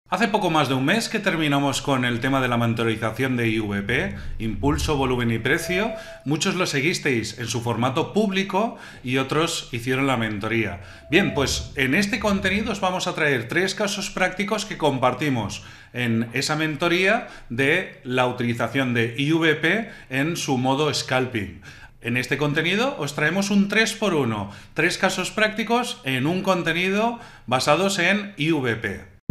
Hace poco más de un mes que terminamos con el tema de la monitorización de IVP, impulso, volumen y precio. Muchos lo seguisteis en su formato público y otros hicieron la mentoría. Bien, pues en este contenido os vamos a traer 3 casos prácticos que compartimos en esa mentoría de la utilización de IVP en su modo scalping. En este contenido os traemos un 3x1, 3 casos prácticos en un contenido basados en IVP.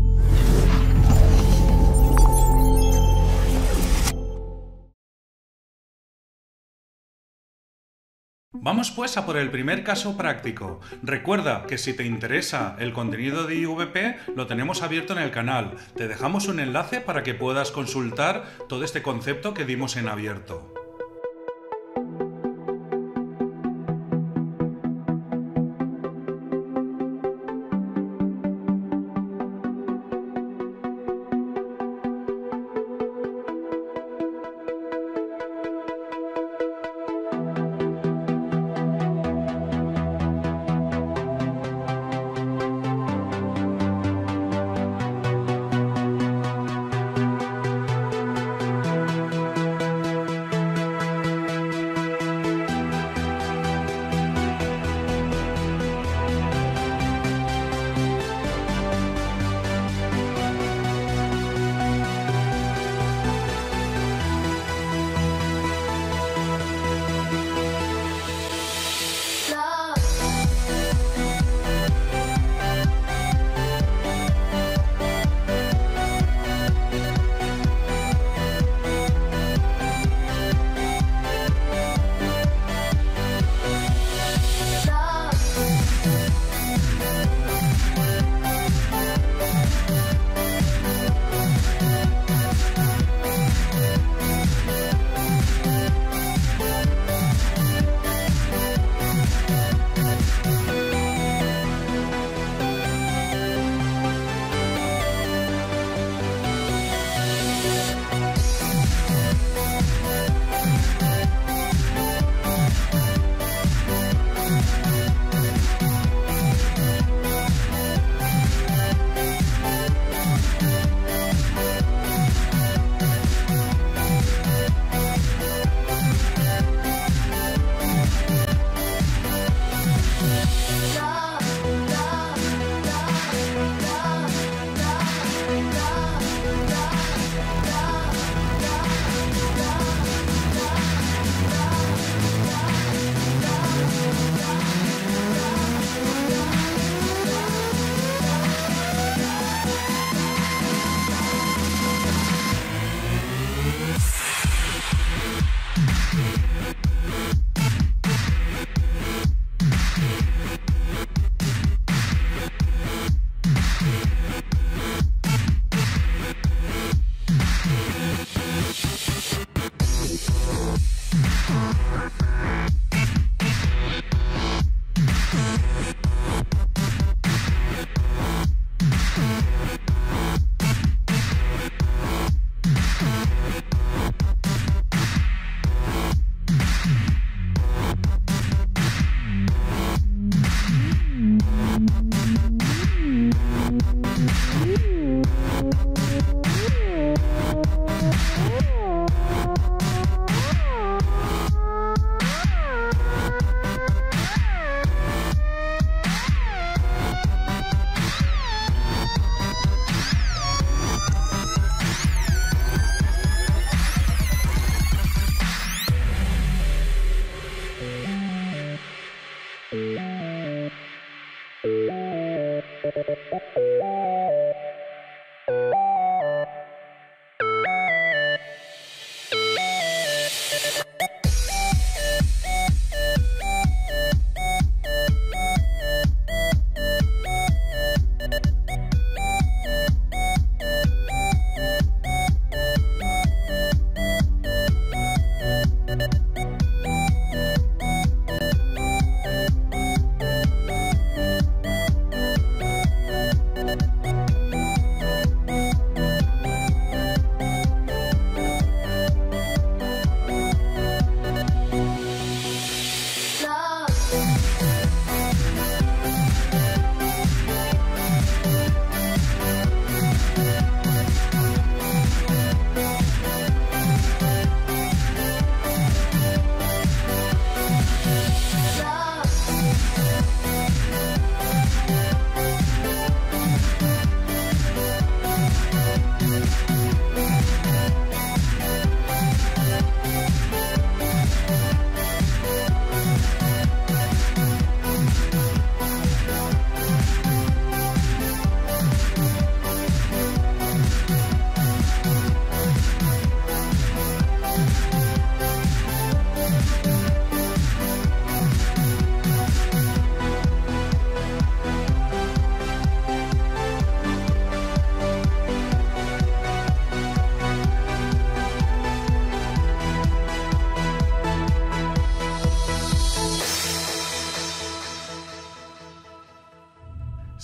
Vamos pues a por el primer caso práctico. Recuerda que si te interesa el contenido de IVP, lo tenemos abierto en el canal. Te dejamos un enlace para que puedas consultar todo este concepto que dimos en abierto.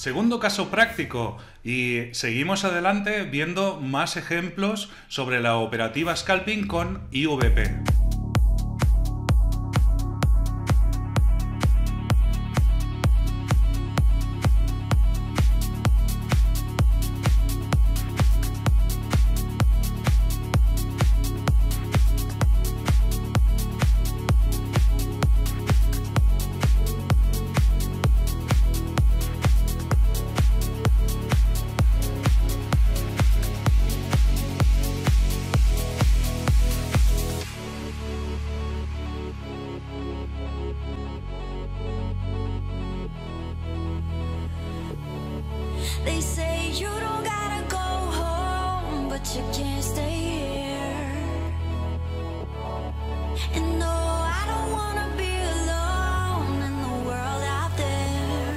Segundo caso práctico, y seguimos adelante viendo más ejemplos sobre la operativa scalping con IVP. They say you don't gotta go home, but you can't stay here. And no, I don't wanna be alone in the world out there.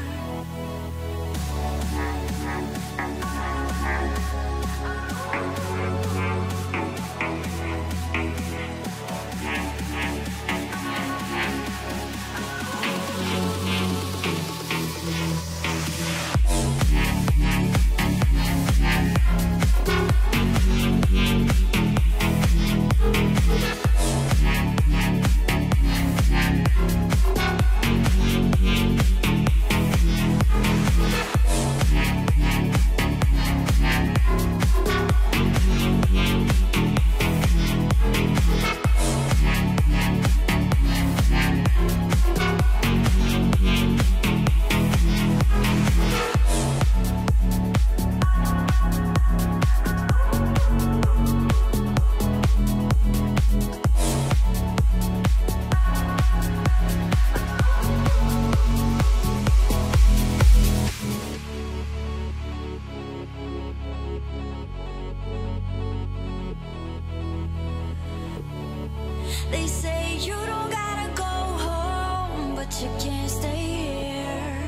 They say you don't gotta go home, but you can't stay here.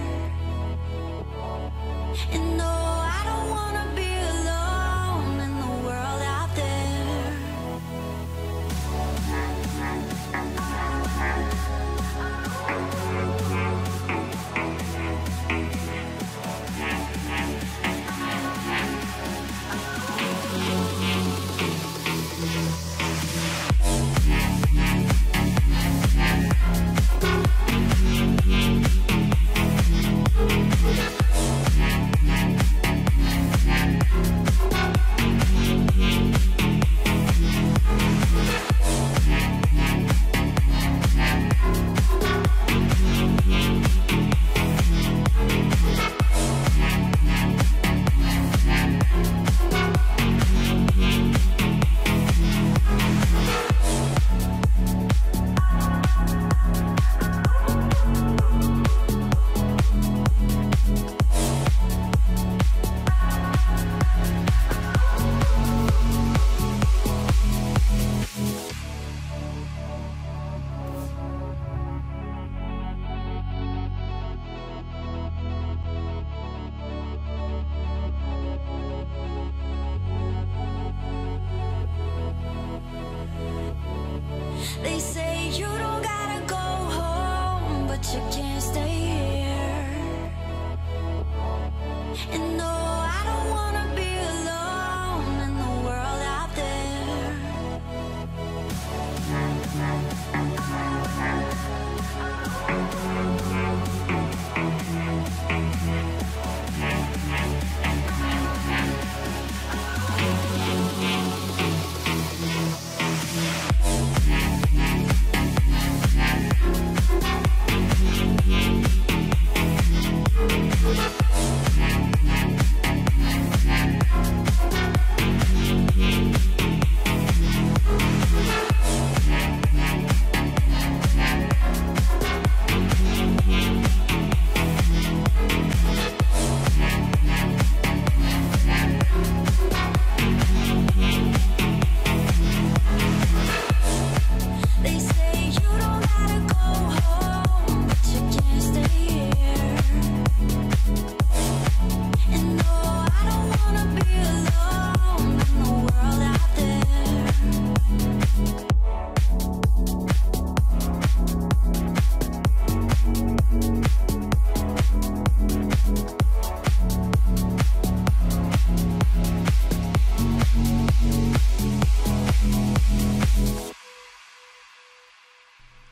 And no, I don't wanna be alone in the world out there.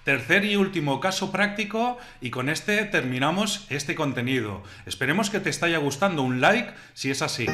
Tercer y último caso práctico, y con este terminamos este contenido. Esperemos que te esté gustando. Un like si es así.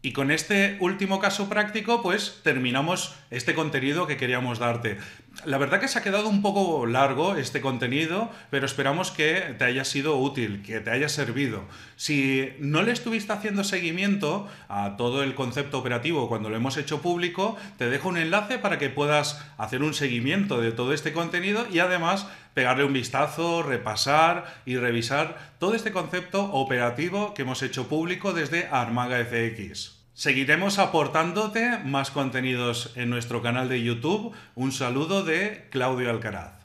Y con este último caso práctico, pues terminamos este contenido que queríamos darte. La verdad que se ha quedado un poco largo este contenido, pero esperamos que te haya sido útil, que te haya servido. Si no le estuviste haciendo seguimiento a todo el concepto operativo cuando lo hemos hecho público, te dejo un enlace para que puedas hacer un seguimiento de todo este contenido y además pegarle un vistazo, repasar y revisar todo este concepto operativo que hemos hecho público desde Armaga FX. Seguiremos aportándote más contenidos en nuestro canal de YouTube. Un saludo de Claudio Alcaraz.